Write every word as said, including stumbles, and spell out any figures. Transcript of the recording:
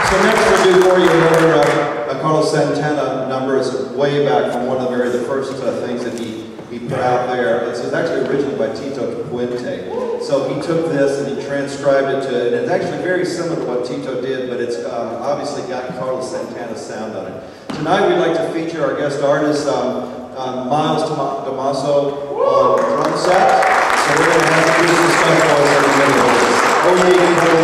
So next we'll do for you another uh, a Carlos Santana number. Is way back from one of the very the first uh, things that he he put out there. This was actually originally by Tito Puente. So he took this and he transcribed it to, and it's actually very similar to what Tito did, but it's um, obviously got Carlos Santana's sound on it. Tonight we'd like to feature our guest artist, um, um, Miles Damaso on drum set. So we're going to have to do some stuff for us. Oye Como Va.